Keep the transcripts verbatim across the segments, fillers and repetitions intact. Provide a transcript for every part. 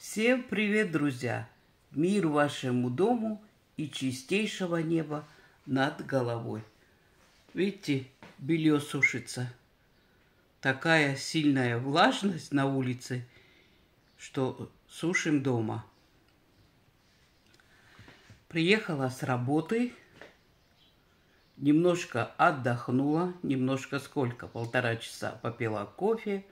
Всем привет, друзья! Мир вашему дому и чистейшего неба над головой. Видите, белье сушится. Такая сильная влажность на улице, что сушим дома. Приехала с работы, немножко отдохнула, немножко сколько, полтора часа попила кофе.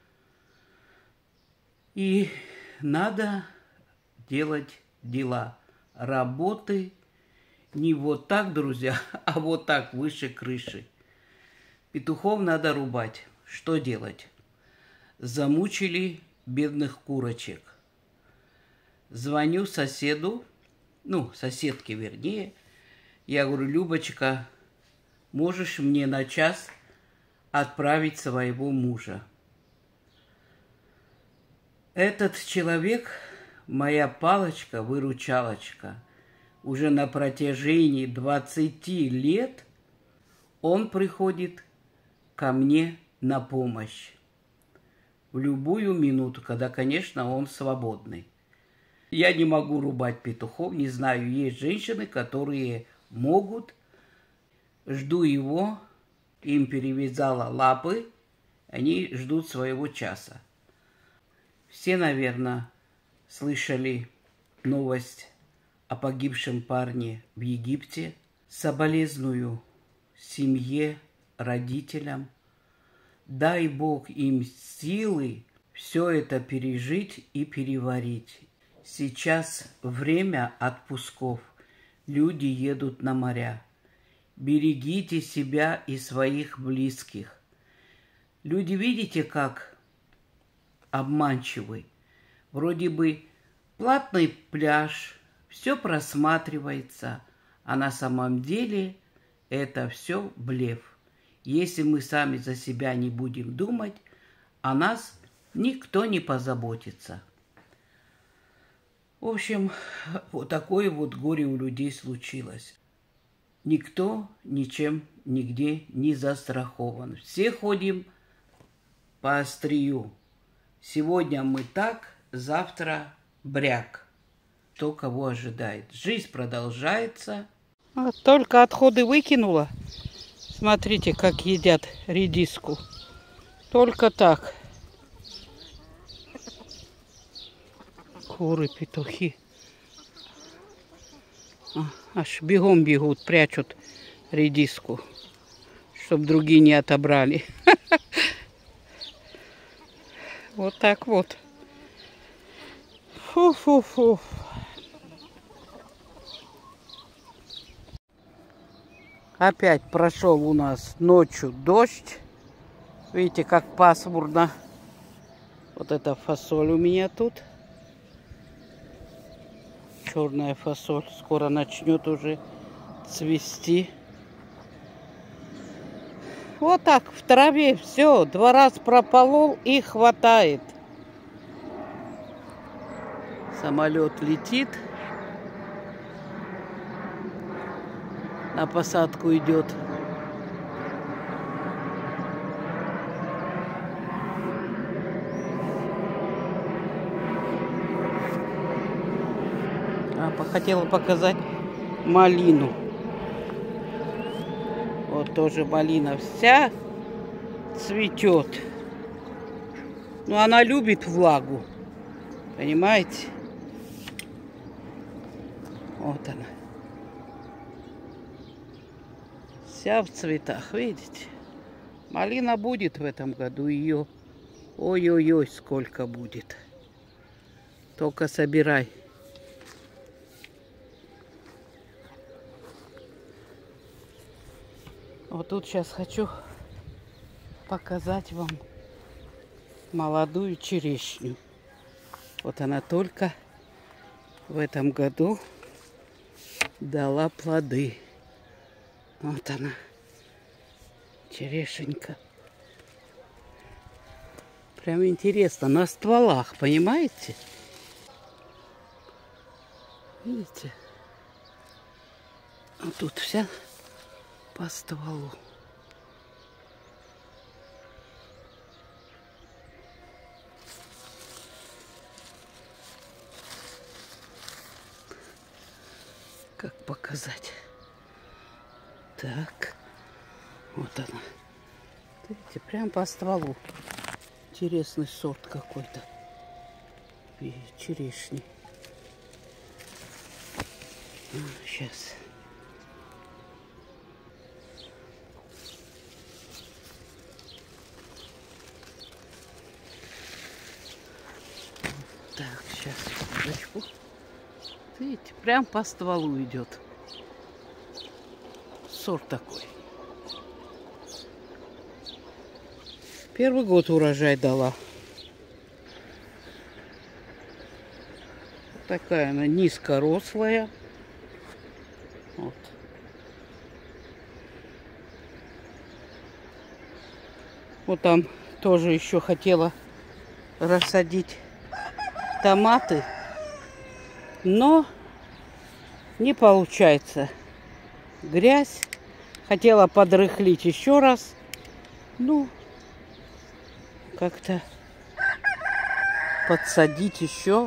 И надо делать дела, работы не вот так, друзья, а вот так, выше крыши. Петухов надо рубать. Что делать? Замучили бедных курочек. Звоню соседу, ну, соседке вернее. Я говорю: Любочка, можешь мне на час отправить своего мужа? Этот человек, моя палочка-выручалочка, уже на протяжении двадцати лет он приходит ко мне на помощь. В любую минуту, когда, конечно, он свободный. Я не могу рубать петухов, не знаю, есть женщины, которые могут. Жду его, им перевязала лапы, они ждут своего часа. Все, наверное, слышали новость о погибшем парне в Египте. Соболезную семье, родителям. Дай Бог им силы все это пережить и переварить. Сейчас время отпусков. Люди едут на моря. Берегите себя и своих близких. Люди, видите, как обманчивый. Вроде бы платный пляж, все просматривается, а на самом деле это все блеф. Если мы сами за себя не будем думать, о нас никто не позаботится. В общем, вот такое вот горе у людей случилось. Никто ничем нигде не застрахован. Все ходим по острию. Сегодня мы так, завтра бряк. Кто кого ожидает. Жизнь продолжается. Вот только отходы выкинула. Смотрите, как едят редиску. Только так. Куры, петухи. А, аж бегом бегут, прячут редиску, чтобы другие не отобрали. Вот так вот. Фу-фу-фу. Опять прошел у нас ночью дождь. Видите, как пасмурно. Вот эта фасоль у меня тут. Черная фасоль. Скоро начнет уже цвести. Вот так в траве все. Два раза прополол и хватает. Самолет летит. На посадку идет. А, хотела показать малину. Вот тоже малина вся цветет. Но она любит влагу. Понимаете? Вот она. Вся в цветах, видите? Малина будет в этом году. Ее ой-ой-ой сколько будет. Только собирай. Вот тут сейчас хочу показать вам молодую черешню. Вот она только в этом году дала плоды. Вот она, черешенька. Прям интересно, на стволах, понимаете? Видите? А тут вся по стволу. Как показать? Так. Вот она. Видите, прям по стволу. Интересный сорт какой-то. Черешни. Сейчас. Так, сейчас, секундочку. Видите, прям по стволу идет. Сорт такой. Первый год урожай дала. Такая она низкорослая. Вот. Вот там тоже еще хотела рассадить томаты, но не получается. Грязь. Хотела подрыхлить еще раз. Ну, как-то подсадить еще.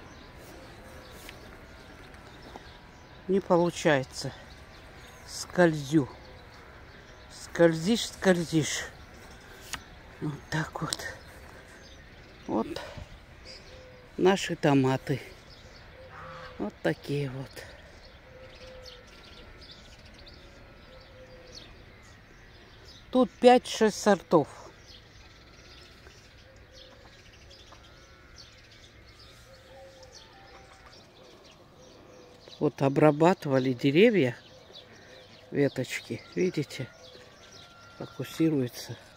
Не получается. Скользю. Скользишь, скользишь. Вот так вот. Вот наши томаты. Вот такие вот. Тут пять-шесть сортов. Вот обрабатывали деревья, веточки, видите, фокусируется.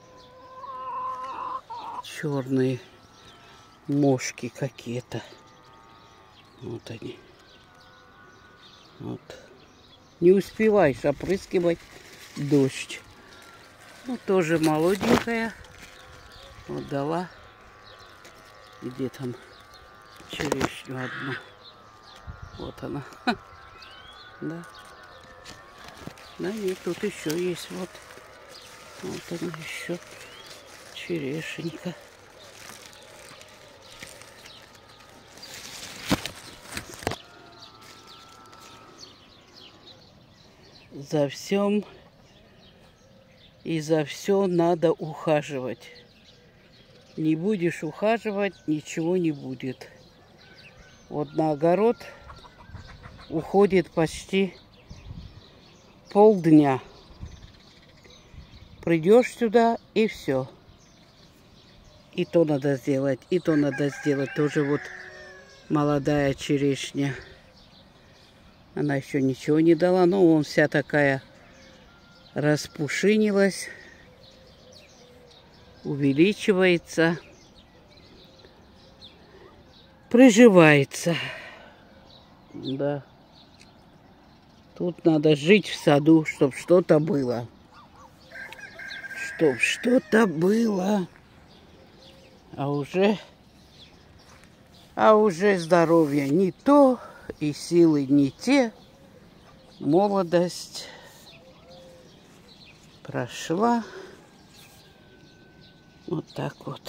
Черные мошки какие-то. Вот они. Вот. Не успеваешь опрыскивать дождь. Ну, тоже молоденькая. Вот дала. Где там черешню одну. Вот она. Да. Да нет, тут еще есть. Вот. Вот она еще. Черешенька. За всем и за все надо ухаживать. Не будешь ухаживать, ничего не будет. Вот на огород уходит почти полдня. Придешь сюда и все. И то надо сделать, и то надо сделать. Тоже вот молодая черешня. Она еще ничего не дала, но вон вся такая распушинилась, увеличивается, приживается. Да. Тут надо жить в саду, чтобы что-то было. Чтоб что-то было. А уже, а уже здоровье не то, и силы не те. Молодость прошла. Вот так вот.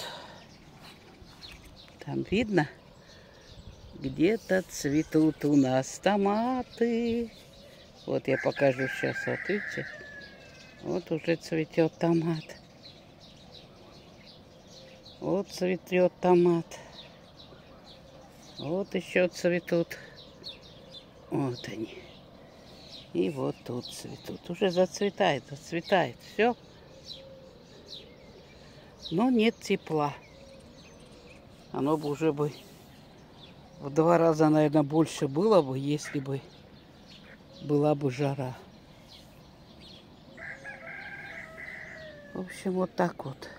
Там видно? Где-то цветут у нас томаты. Вот я покажу сейчас. Вот видите? Вот уже цветет томат. Вот цветет томат. Вот еще цветут. Вот они. И вот тут цветут. Уже зацветает, зацветает. Все. Но нет тепла. Оно бы уже бы в два раза, наверное, больше было бы, если бы была бы жара. В общем, вот так вот.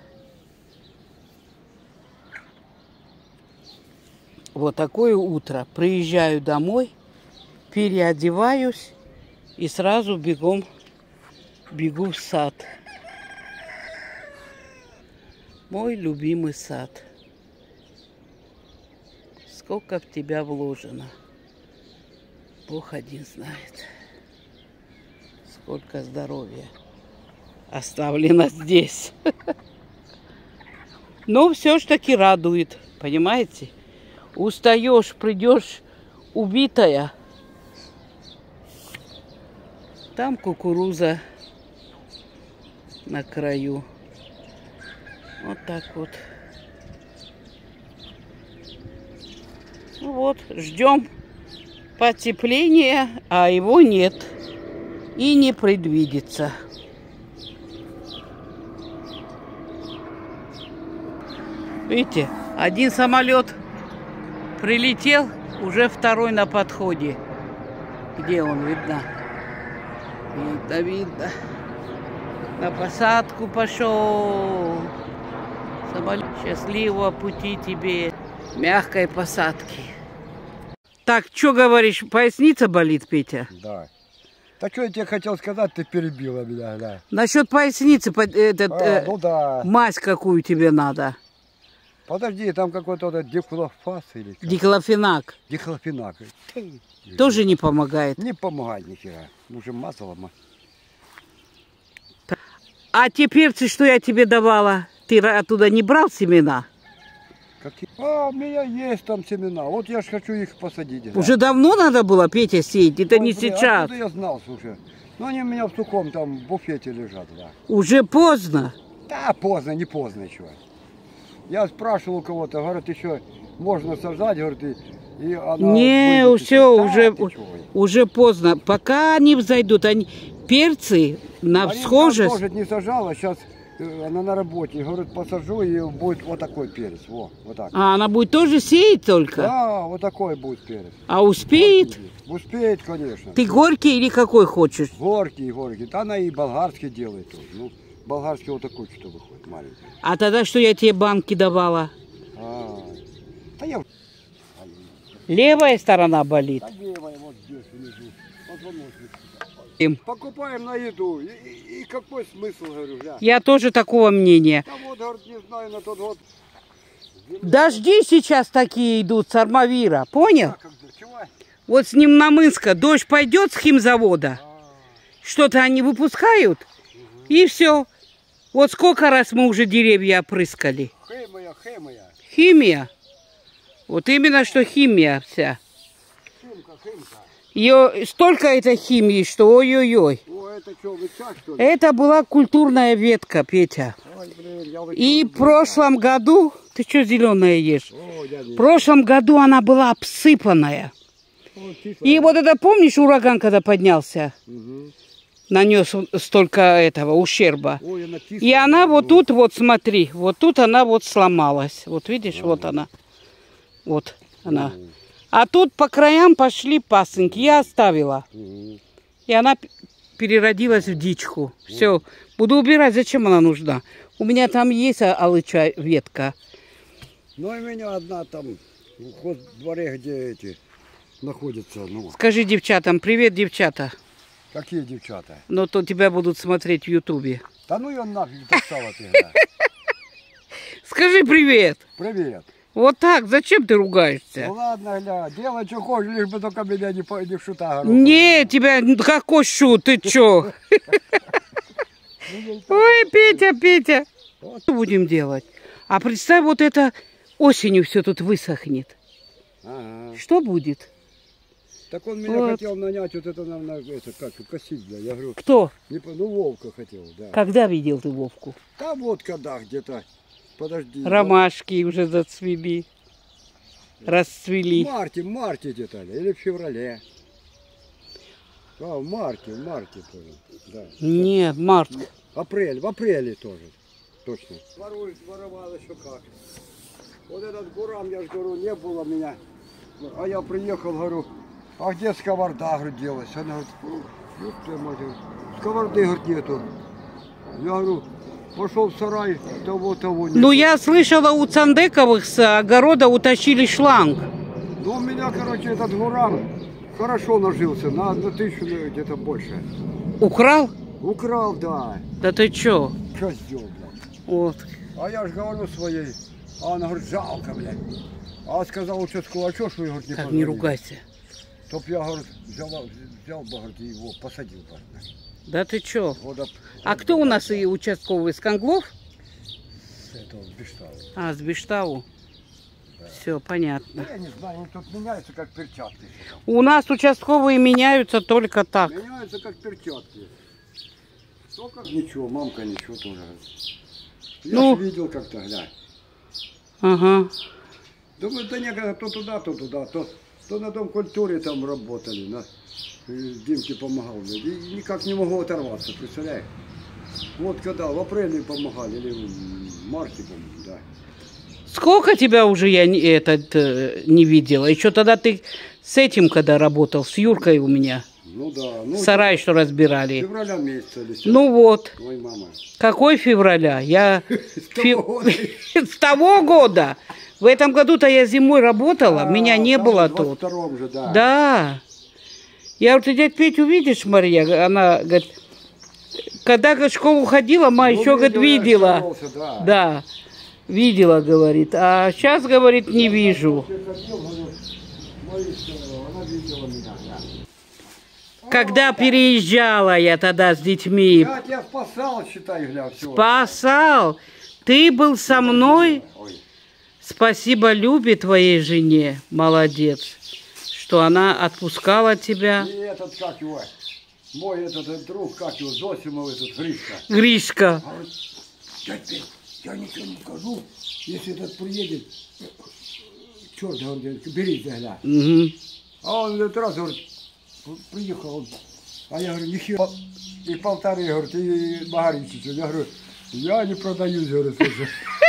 Вот такое утро. Приезжаю домой, переодеваюсь и сразу бегом бегу в сад. Мой любимый сад. Сколько в тебя вложено, Бог один знает. Сколько здоровья оставлено здесь. Но все ж таки радует, понимаете? Устаешь, придешь убитая, Там кукуруза на краю. Вот так вот. Ну вот, ждем потепления, а его нет. И не предвидится. Видите, один самолет прилетел, уже второй на подходе. Где он, видно? Видно, видно. На посадку пошел. Самолет. Счастливого пути тебе. Мягкой посадки. Так, что говоришь, поясница болит, Петя? Да. Так что я тебе хотел сказать, ты перебила меня, да. Насчет поясницы, этот, а, э, ну да. мазь какую тебе надо? Подожди, там какой-то вот диклофас или что? Диклофенак. Диклофенак. Тоже не помогает? Не помогает ни хера. Уже мазала. А те перцы, что я тебе давала, ты оттуда не брал семена? Какие? А, у меня есть там семена. Вот я ж хочу их посадить. Уже да. Давно надо было, Петя, сеять, это Ой, не блин, сейчас. Откуда я знал, слушай. Ну они у меня в сухом там буфете лежат, да. Уже поздно. Да, поздно, не поздно еще. Я спрашивал у кого-то, говорят, еще можно сажать, говорит, и, и она... Не, выйдет, все, да, уже, уже поздно. Пока они взойдут, они перцы на Они всхожесть. Может, не сажала, сейчас она на работе, говорит, посажу, и будет вот такой перец, во, вот так. А она будет тоже сеять только? Да, вот такой будет перец. А успеет? Горький. Успеет, конечно. Ты горький или какой хочешь? Горький, горький. Да она и болгарский делает тоже. Ну, болгарский вот такой что выходит, маленький. А тогда что я тебе банки давала? А, да я... Левая сторона болит. Да левая вот здесь внизу. Вот вон Им. Покупаем на еду. И, и, и какой смысл, говорю, да? Я тоже такого мнения. Да вот, говорит, не знаю, на тот год. Дожди сейчас такие идут с Армавира, понял? А, как, чего? Вот с ним на Минска дождь пойдет с химзавода. Что-то они выпускают, и все. Вот сколько раз мы уже деревья опрыскали. Химия, химия. Химия. Вот именно что химия вся. Химка, химка. Ее столько этой химии, что ой-ой-ой. О, это что, вычаг, что ли? Это была культурная ветка, Петя. Ой, блин, я И в прошлом году... Ты что зеленое ешь? О, я не... В прошлом году она была обсыпанная. О, кислая. И вот это, помнишь, ураган, когда поднялся? Угу. Нанес столько этого ущерба. Ой, она кислая. И она вот тут, вот смотри, вот тут она вот сломалась. Вот видишь, ага. Вот она. Вот она. Ага. А тут по краям пошли пасынки. Я оставила. Ага. И она переродилась в дичку. Ага. Все. Буду убирать. Зачем она нужна? У меня там есть алыча ветка. Ну и у меня одна там, в дворе, где эти находятся. Ну. Скажи девчатам, привет, девчата. Какие девчата? Ну, то тебя будут смотреть в Ютубе. Да ну ее нафиг достала ты. Да. Скажи привет. Привет. Вот так, зачем ты ругаешься? Ну ладно, гля, делай, что хочешь, лишь бы только меня не, не в шута. Не, тебя, какой шут, ты чё? Ой, Петя, Петя. Что будем делать? А представь, вот это осенью все тут высохнет. Ага. Что будет? Так он меня вот. Хотел нанять, вот это нам, это, как, косить, бля. Я говорю. Кто? Не, ну, Вовка хотел, да. Когда видел ты Вовку? Да вот когда где-то. Подожди. Ромашки да. Уже зацвели. Расцвели. В марте, в марте где-то, или в феврале. А, в марте, в марте тоже. Да. Нет, март. Апрель, в апреле тоже. Точно. Воруют, воровал еще как. Вот этот Гурам, я же говорю, не было меня. А я приехал, говорю, а где сковорода, говорю, делась? Она говорит, ну ты, мать, сковороды, говорит, нету. Я говорю, пошел в сарай, того-того нет. Ну, я слышала, у Цандековых с огорода утащили шланг. Ну, у меня, короче, этот Гурам хорошо нажился, на, на тысячу где-то больше. Украл? Украл, да. Да ты чё? Козел, блядь. Вот. А я же говорю своей, а она говорит, жалко, блядь. А сказал участковый, а что, что, говорит, не Так, не ругайся. Топ я, говорит, взял, взял бы, говорит, его посадил бы. Да ты чё? Вот, а, а кто у нас и участковый? С Конглов? Это с Бештау. А, с Бештау. Да. Все, понятно. Я не знаю, они тут меняются как перчатки. У нас участковые меняются только так. Меняются как перчатки. Только ничего, мамка ничего тоже. Я Ну, ж видел как-то, глянь. Ага. Думаю, да некогда то туда, то туда, то, то на дом культуре там работали, на Димке помогал. И никак не могу оторваться, представляешь? Вот когда в апреле помогали, или в марте, по-моему, да. Сколько тебя уже я не, этот, э, не видела? Еще тогда ты с этим, когда работал, с Юркой у меня. Ну да. Ну, Сарай, что разбирали. Февраля месяца. Или Ну вот. Ой, мама. Какой февраля? Я С с того года. В этом году-то я зимой работала, меня не было тут. Же, да. Да. Я вот дядь Петю видишь, Мария, она говорит, когда в школу ходила, ма Ну, еще, говорит, видела. Боролся, да. Да, видела, говорит. А сейчас, говорит, не вижу. Когда переезжала я тогда с детьми. Я тебя спасал, считай, гля, все. Спасал. Ты был со мной. Ой. Спасибо Любе, твоей жене. Молодец. Что она отпускала тебя. И этот, как его, мой этот, этот друг, как его, Зосимов, этот, Гришка. Гришка. А вот, дядь Петь, я ничего не скажу, если этот приедет, черт, говорит, бери, гля. Угу. А он этот раз, говорит, приехал, он, а я говорю, нихера, и полторы, говорит, и Магаричичу. Я говорю, я не продаюсь, говорю, слушай.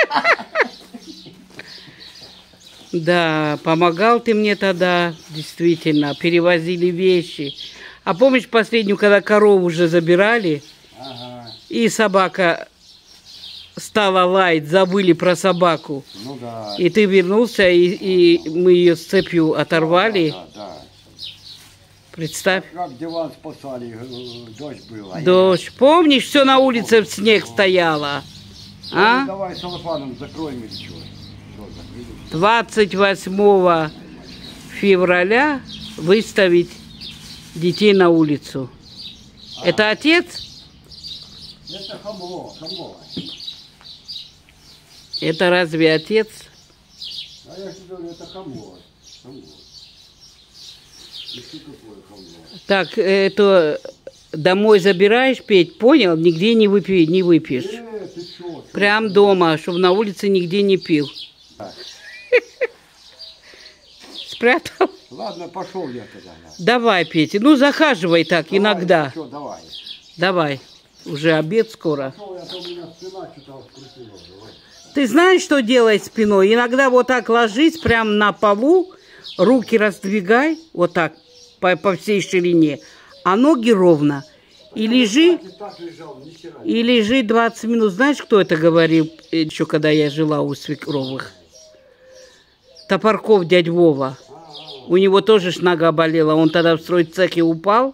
Да, помогал ты мне тогда, действительно, перевозили вещи. А помнишь последнюю, когда корову уже забирали, Ага. и собака стала лаять, забыли про собаку. Ну да. И ты вернулся, и, и мы ее с цепью оторвали. Да, да, да. Представь. Как диван спасали, э, дождь был. а Дождь. Помнишь, все на улице в снег стояло? я- А? Давай целлофаном закроем или чего. Что, закрыли? двадцать восьмого февраля выставить детей на улицу. А. Это отец? Это хамло, хамло. Это разве отец? А я же говорю, это хамло. Хамло. И что такое хамло? Так, это домой забираешь, Петь, понял? Нигде не выпей, не выпьешь. Э, ты чё? Прям дома, чтобы на улице нигде не пил. Да. Спрятал? Ладно, пошел я тогда. да. Давай, Петя, ну захаживай так Давай, иногда. Всё, давай. Давай, уже обед скоро. Пошел я, то у меня спина что-то скрутила. Давай. Ты знаешь, что делать спиной? Иногда вот так ложись прямо на полу, руки раздвигай, вот так, по, по всей ширине, а ноги ровно. И лежи, Так и так лежал, ни хера. и лежи двадцать минут. Знаешь, кто это говорил еще, когда я жила у свекровых? Топорков дядь Вова. У него тоже ж нога болела, он тогда в стройцехе упал.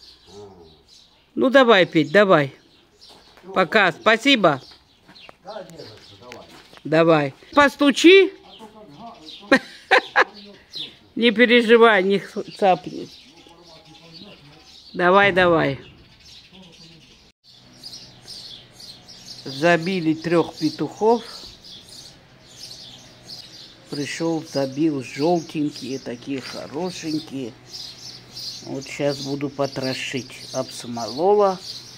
Ну давай, Петь, давай. Пока, спасибо. Да, не за что, давай. Давай. Постучи. Не переживай, не цапнет. Давай, давай. Забили трех петухов. Пришел, забил желтенькие, такие хорошенькие. Вот сейчас буду потрошить. Обсмолола.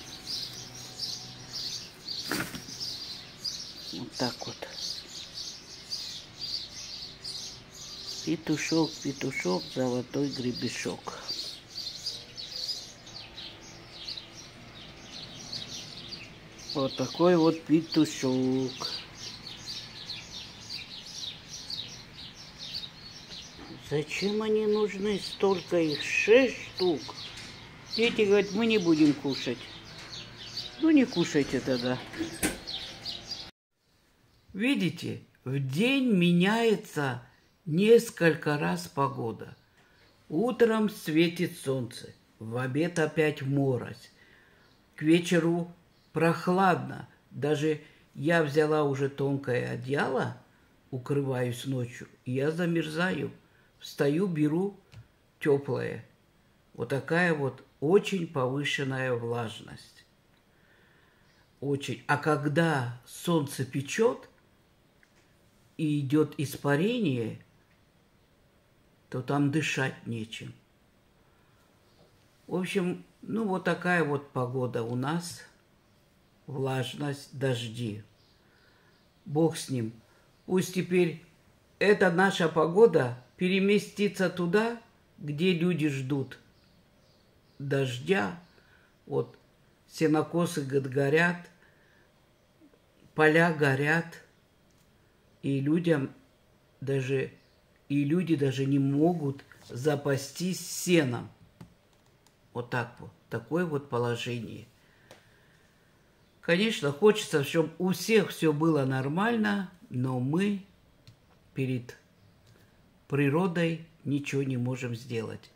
Вот так вот. Петушок, петушок, золотой гребешок. Вот такой вот петушок. Зачем они нужны? Столько их, шесть штук. Дети говорят, мы не будем кушать. Ну не кушайте тогда. Видите, в день меняется несколько раз погода. Утром светит солнце, в обед опять морось. К вечеру прохладно. Даже я взяла уже тонкое одеяло, укрываюсь ночью, и я замерзаю. Встаю, беру теплое. Вот такая вот очень повышенная влажность. Очень. А когда солнце печет, и идет испарение, то там дышать нечем. В общем, ну вот такая вот погода у нас. Влажность, дожди. Бог с ним. Пусть теперь эта наша погода переместится туда, где люди ждут дождя. Вот сенокосы горят, поля горят, и людям даже, и люди даже не могут запастись сеном. Вот так вот. Такое вот положение. Конечно, хочется, чтобы у всех все было нормально, но мы перед природой ничего не можем сделать.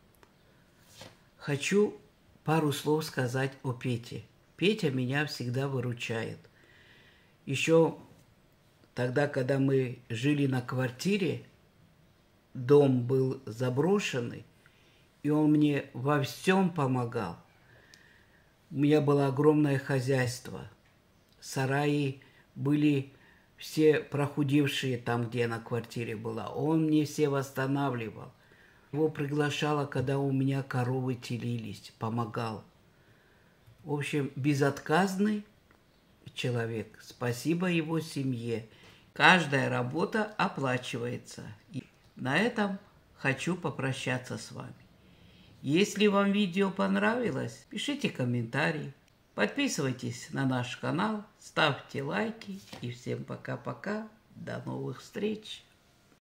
Хочу пару слов сказать о Пете. Петя меня всегда выручает. Еще тогда, когда мы жили на квартире, дом был заброшенный, и он мне во всем помогал. У меня было огромное хозяйство. Сараи были все прохудевшие там, где я на квартире была. Он мне все восстанавливал. Его приглашала, когда у меня коровы телились, помогал. В общем, безотказный человек. Спасибо его семье. Каждая работа оплачивается. И на этом хочу попрощаться с вами. Если вам видео понравилось, пишите комментарии, подписывайтесь на наш канал, ставьте лайки и всем пока-пока, до новых встреч!